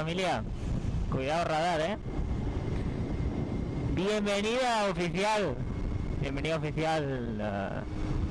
familia. Cuidado radar, Bienvenida oficial. Bienvenida oficial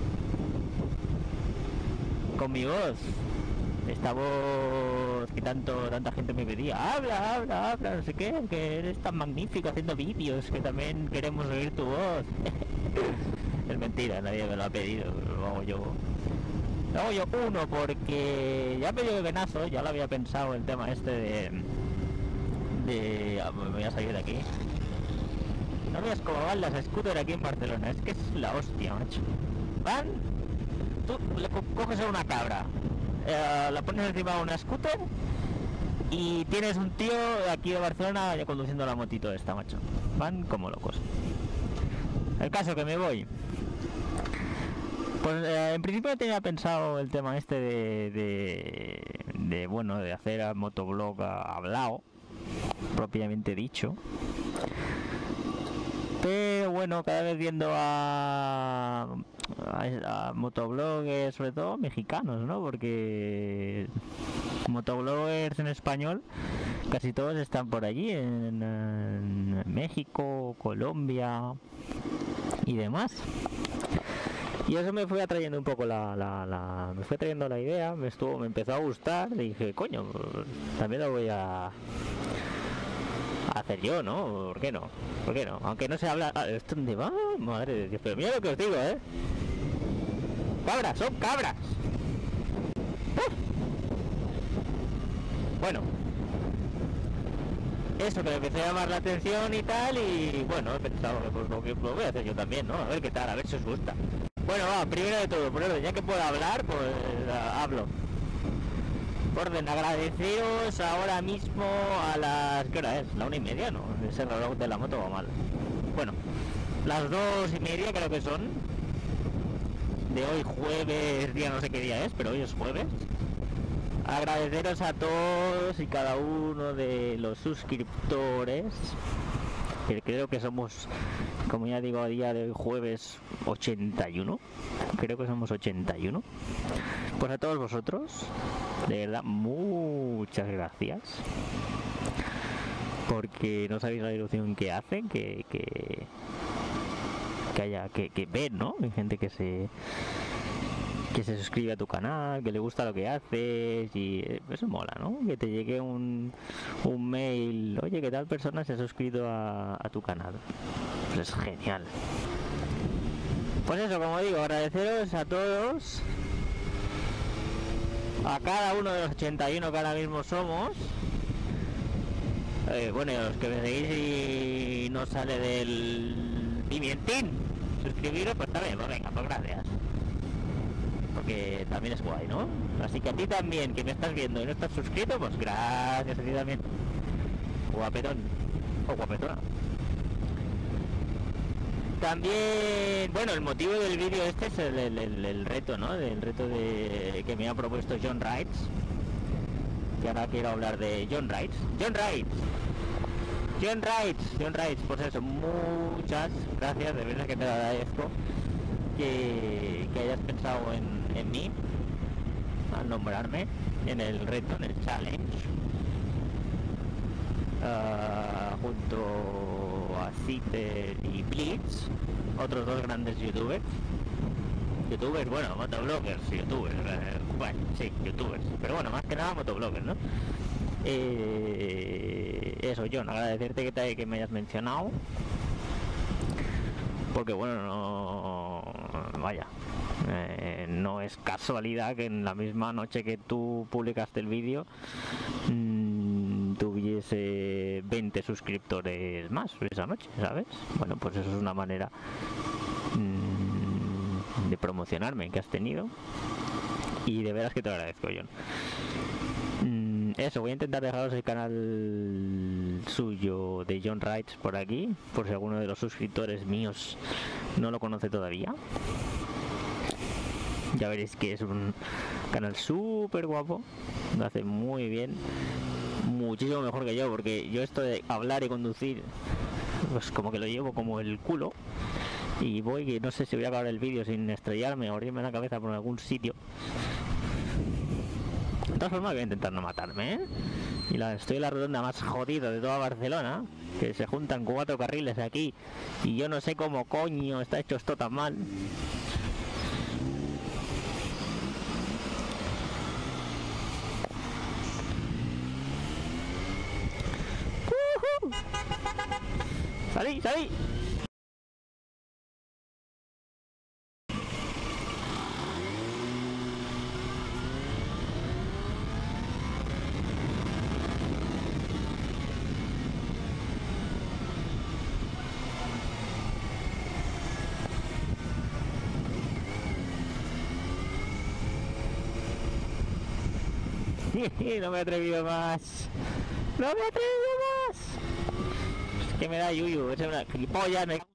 con mi voz. Esta voz que tanta gente me pedía. Habla, no sé qué, que eres tan magnífico haciendo vídeos, que también queremos oír tu voz. Es mentira, nadie me lo ha pedido, lo hago yo. Lo hago yo uno porque ya me dio venazo, ya lo había pensado el tema este me voy a salir de aquí. No veas cómo van las scooters aquí en Barcelona, es que es la hostia, macho. Van, tú le coges a una cabra, la pones encima de una scooter y tienes un tío de aquí de Barcelona ya conduciendo la motito esta, macho. Van como locos. El caso que me voy. Pues en principio tenía pensado el tema este de hacer a motoblog hablado, propiamente dicho. Pero bueno, cada vez viendo a motobloggers, sobre todo mexicanos, ¿no? Porque motobloggers en español casi todos están por allí, en México, Colombia y demás. Y eso me fue atrayendo un poco me fue trayendo la idea, me empezó a gustar, y dije, coño, también lo voy a hacer yo, ¿no? ¿Por qué no? Aunque no se habla... ¿Esto dónde va? Madre de Dios, pero mira lo que os digo, ¡Cabras! ¡Son cabras! Bueno, eso que me empecé a llamar la atención y tal, y bueno, he pensado que pues lo voy a hacer yo también, ¿no? A ver qué tal, a ver si os gusta. Bueno, va, primero de todo, por orden, ya que puedo hablar, pues hablo. Por orden, agradeceros ahora mismo a las... ¿Qué hora es? ¿La 1:30? No, ese reloj de la moto va mal. Bueno, las 2:30 creo que son. De hoy jueves, día no sé qué día es, pero hoy es jueves. Agradeceros a todos y cada uno de los suscriptores, que creo que somos, como ya digo, a día de hoy jueves 81, creo que somos 81. Pues a todos vosotros, de verdad, muchas gracias, porque no sabéis la ilusión que hace que ven, ¿no? Hay gente que se suscribe a tu canal, que le gusta lo que haces, y eso mola, ¿no? Que te llegue un mail, oye, que tal persona se ha suscrito a tu canal. Pues es genial. Pues eso, como digo, agradeceros a todos, a cada uno de los 81 que ahora mismo somos. Bueno, y a los que me seguís y no sale del pimientín suscribiros, pues también, pues venga, pues gracias. Porque también es guay, ¿no? Así que a ti también, que me estás viendo y no estás suscrito, pues gracias a ti también. Guapetón o guapetona. También, bueno, el motivo del vídeo este es el reto, ¿no? El reto que me ha propuesto John Rights. Que ahora quiero hablar de John Rights. John Rights, pues eso, muchas gracias, de verdad que te lo agradezco. Que hayas pensado en mí al nombrarme en el reto, en el challenge, junto a Citer y Blitz, otros dos grandes youtubers, bueno, motobloggers, youtubers, bueno, sí, youtubers, pero bueno, más que nada motobloggers, ¿no? Eso, John, agradecerte que me hayas mencionado, porque bueno, no es casualidad que en la misma noche que tú publicaste el vídeo tuviese 20 suscriptores más esa noche, ¿sabes? Bueno, pues eso es una manera de promocionarme que has tenido, y de veras que te lo agradezco, John. Eso, voy a intentar dejaros el canal suyo de John Rights por aquí, por si alguno de los suscriptores míos no lo conoce todavía. Ya veréis que es un canal súper guapo, lo hace muy bien, muchísimo mejor que yo, porque yo esto de hablar y conducir, pues como que lo llevo como el culo, y voy que no sé si voy a acabar el vídeo sin estrellarme o abrirme la cabeza por algún sitio. De todas formas voy a intentar no matarme, Y estoy en la rotonda más jodida de toda Barcelona, que se juntan 4 carriles aquí y yo no sé cómo coño está hecho esto tan mal. ¡Salí, salí! No me he atrevido más. ¡No me he atrevido más! Es que me da yuyu, es una gilipollas, me...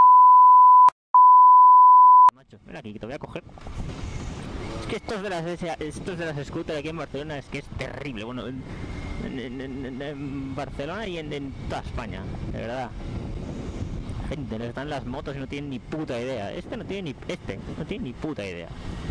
Macho, ven aquí que te voy a coger. Es que estos de las scooters aquí en Barcelona es que es terrible. Bueno, en Barcelona y en toda España, de verdad. Gente, les dan las motos y no tienen ni puta idea. Este no tiene ni puta idea.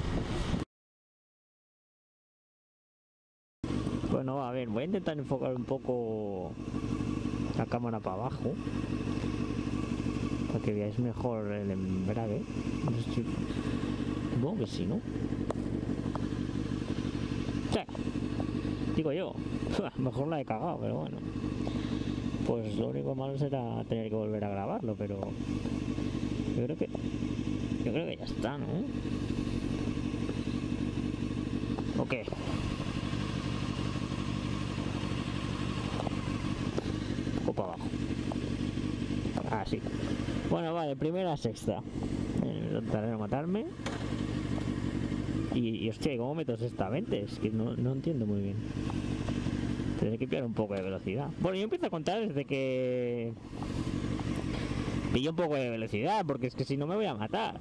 Bueno, a ver, voy a intentar enfocar un poco la cámara para abajo para que veáis mejor el embrague. No sé si... Supongo que sí, ¿no? Sí, digo yo. Mejor la he cagado, pero bueno. Pues lo único malo será tener que volver a grabarlo, pero yo creo que ya está, ¿no? ¿O qué? Para abajo. Ah, sí. Bueno, vale, primera sexta. Trataré de matarme. Y hostia, ¿cómo meto sextamente? Es que no entiendo muy bien. Tendré que pillar un poco de velocidad. Bueno, yo empiezo a contar desde que pillo un poco de velocidad, porque es que si no me voy a matar.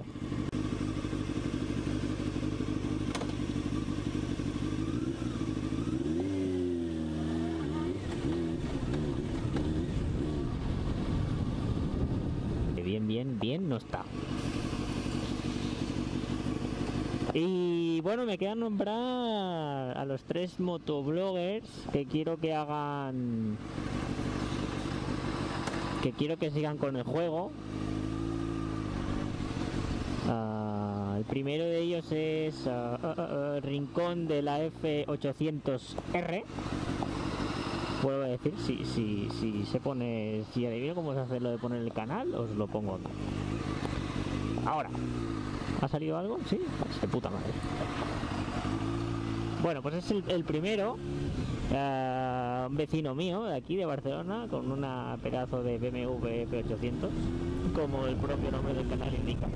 Bien no está. Y bueno, me queda nombrar a los 3 motobloggers que quiero que hagan, que quiero que sigan con el juego. El primero de ellos es Rincón de la F800R. Vuelvo a decir, si se pone, si adivino cómo se hace lo de poner el canal, os lo pongo aquí. Ahora, ¿ha salido algo? Sí, pues de puta madre. Bueno, pues es el primero, un vecino mío de aquí de Barcelona, con una pedazo de BMW F800, como el propio nombre del canal indica.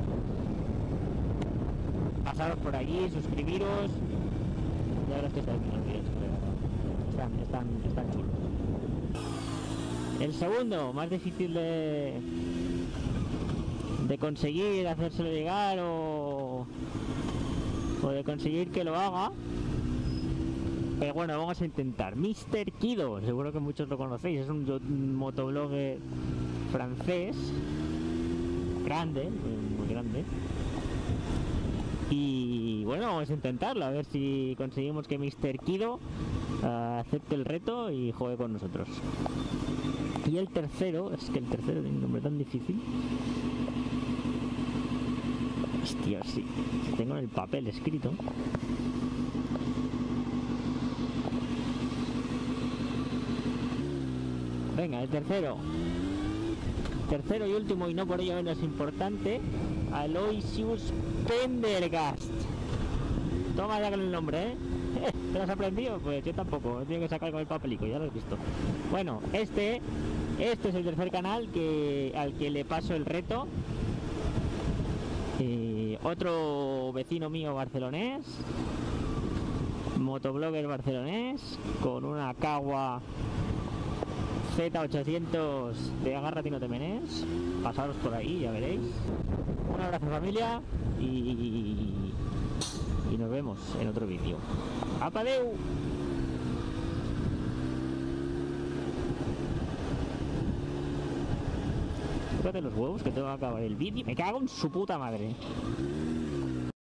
Pasaros por allí, suscribiros, ya verás que están los vídeos, están chulos. El segundo, más difícil de conseguir hacérselo llegar o de conseguir que lo haga, pero bueno, vamos a intentar. Mr. Kido, seguro que muchos lo conocéis, es un motoblogger francés, grande, muy grande. Y bueno, vamos a intentarlo, a ver si conseguimos que Mr. Kido acepte el reto y juegue con nosotros. Y el tercero, es que el tercero tiene un nombre tan difícil. Hostia, sí, tengo en el papel escrito. Venga, el tercero y último, y no por ello menos importante, Aloysius Pendergast. Toma ya con el nombre, ¿eh? ¿Te lo has aprendido? Pues yo tampoco, tengo que sacar con el papelico, ya lo has visto. Bueno, este es el tercer canal al que le paso el reto. Otro vecino mío barcelonés, motoblogger barcelonés, con una Kawa Z800 de agárrate y no te menes. Pasaros por ahí, ya veréis. Un abrazo, familia, y nos vemos en otro vídeo. ¡Apadeu! Fíjate los huevos que tengo que acabar el vídeo. Me cago en su puta madre.